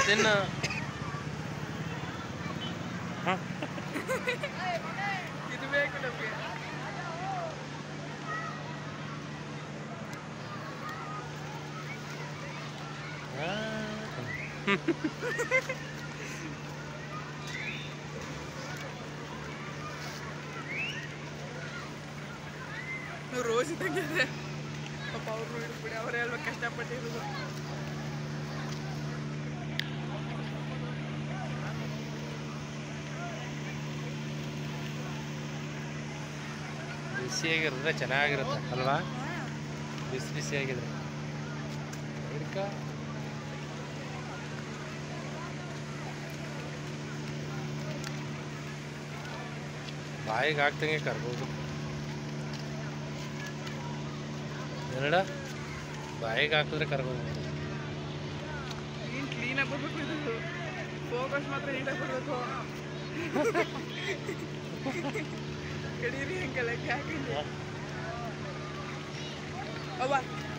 ತಿನ್ನು ಇದು ಬೇಕು ನಮಗೆ. ರೋಸ್ ಇದ್ದಂಗೆ ಇದೆ ಪಾಪ. ಅವ್ರು ಹಿಡಿದ್ಬಿಡಿ, ಅವರೇ ಅಲ್ವಾ ಕಷ್ಟಪಟ್ಟಿರೋದು. ಬಿಸಿಯಾಗಿರುತ್ತೆ, ಚೆನ್ನಾಗಿರುತ್ತೆ ಅಲ್ವಾ? ಬಿಸಿ ಬಿಸಿಯಾಗಿದ್ರೆ ಹಿಡ್ಕ. ಬಾಯಿಗೆ ಹಾಕ್ದಂಗೆ ಕರ್ಬೋದು. ಎರಡ ಬಾಯಿಗೆ ಹಾಕಿದ್ರೆ ಕರ್ಬೋದು. ಕ್ಲೀನಾಗಿ ಬರ್ಬೇಕು, ಇದು ಫೋಕಸ್ ಮಾತ್ರ ನೀಟಾಗಿ ಬರಬೇಕು. ಕಡೀರಿ ಹಂಗಲ್ಲ ಹಾಕಿಲ್ಲ ಅವ್ವ.